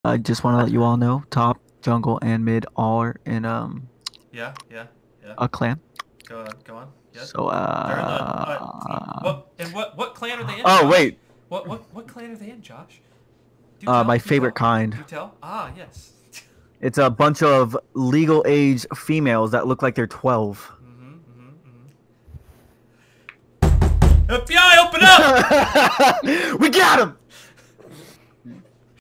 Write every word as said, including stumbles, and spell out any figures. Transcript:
I just want to let you all know, top, jungle, and mid all are in um Yeah, yeah, yeah. a clan. Go on, go on. Yes. So They're in the uh, uh what and what what clan are they in, oh Josh? wait, What what what clan are they in, Josh? Do uh tell, my do favorite tell, kind. do tell. Ah, yes. It's a bunch of legal age females that look like they're twelve. Mm-hmm, mm-hmm, mm-hmm. F B I, open up! We got him.